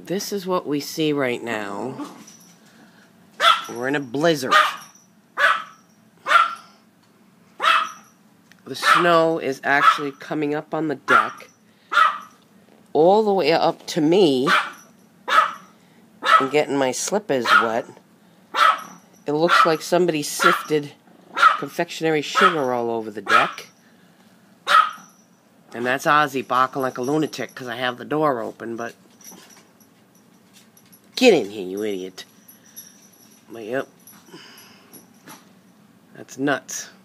This is what we see right now. We're in a blizzard. The snow is actually coming up on the deck all the way up to me and getting my slippers wet. It looks like somebody sifted confectionery sugar all over the deck. And that's Ozzy barking like a lunatic because I have the door open, but get in here, you idiot. But yep. That's nuts.